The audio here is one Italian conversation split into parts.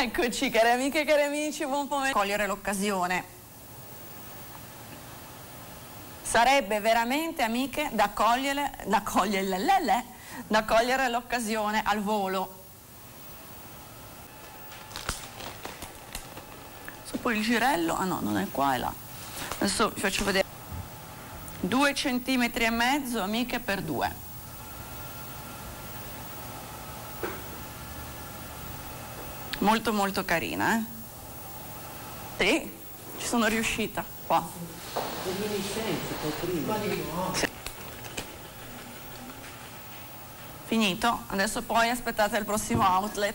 Eccoci, cari amiche e cari amici, buon pomeriggio. Cogliere l'occasione. Sarebbe veramente, amiche, da cogliere l'occasione al volo. So, poi il girello, ah no, non è qua, è là. Adesso vi faccio vedere. 2,5 centimetri, amiche, per 2. Molto molto carina, eh? Sì, ci sono riuscita qua. Sì. Finito, adesso poi aspettate il prossimo outlet.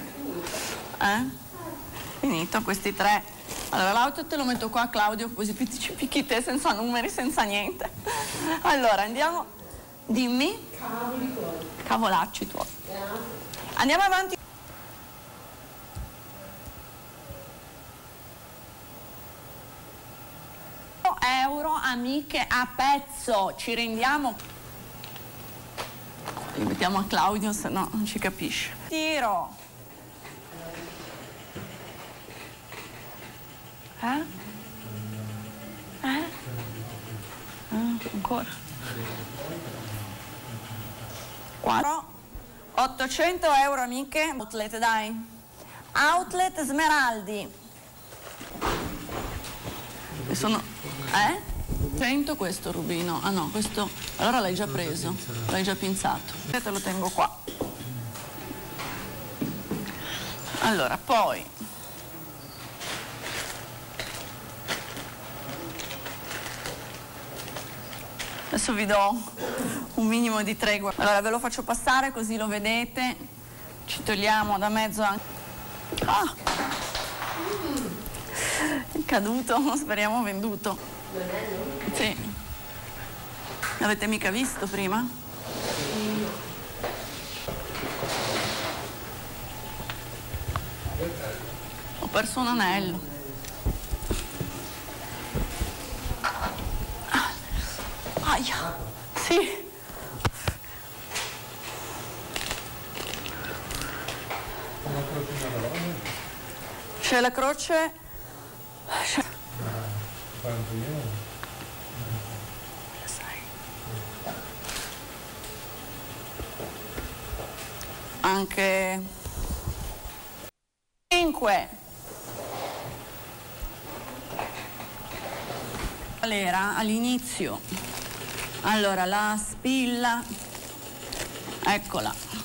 Finito questi 3. Allora l'outlet lo metto qua, Claudio, così ci picchi te senza numeri, senza niente. Allora andiamo, dimmi. Cavolacci tuoi. Andiamo avanti. Euro, amiche, a pezzo, ci rendiamo. Li mettiamo a Claudio, se no non ci capisce. Tiro. Ancora. 800 euro, amiche. Outlet, dai. Outlet Smeraldi. E sono 100 questo rubino. Ah no, questo allora l'hai già preso, l'hai già pinzato. E te lo tengo qua. Allora, poi adesso vi do un minimo di tregua. Allora ve lo faccio passare così lo vedete. Ci togliamo da mezzo anche. È caduto, speriamo venduto. Sì. L'avete mica visto prima? Ho perso un anello. Aia, sì. C'è la croce. Anche 5. Qual era all'inizio? Allora la spilla, eccola.